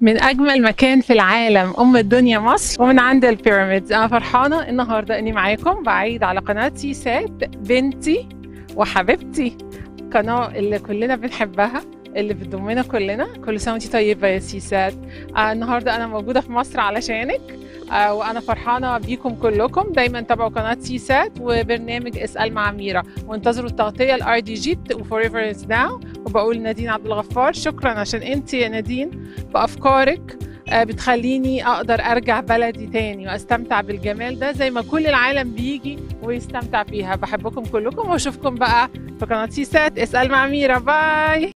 من أجمل مكان في العالم أم الدنيا مصر ومن عند البيراميدز. أنا فرحانة النهاردة إني معاكم بعيد على قناة سيسات بنتي وحبيبتي، قناة اللي كلنا بنحبها اللي بتضمنا كلنا. كل سنة وانتي طيبة يا سيسات. النهاردة أنا موجودة في مصر علشانك، وأنا فرحانة بيكم كلكم. دايما تابعوا قناة سيسات وبرنامج اسأل مع ميرا، وانتظروا التغطية الار دي جي وفوريفر از ناو. وبقول نادين عبد الغفار شكرا عشان انتي يا نادين بأفكارك بتخليني أقدر أرجع بلدي تاني وأستمتع بالجمال ده زي ما كل العالم بيجي ويستمتع فيها. بحبكم كلكم وأشوفكم بقى في قناة سيسات اسأل مع ميرا. باي.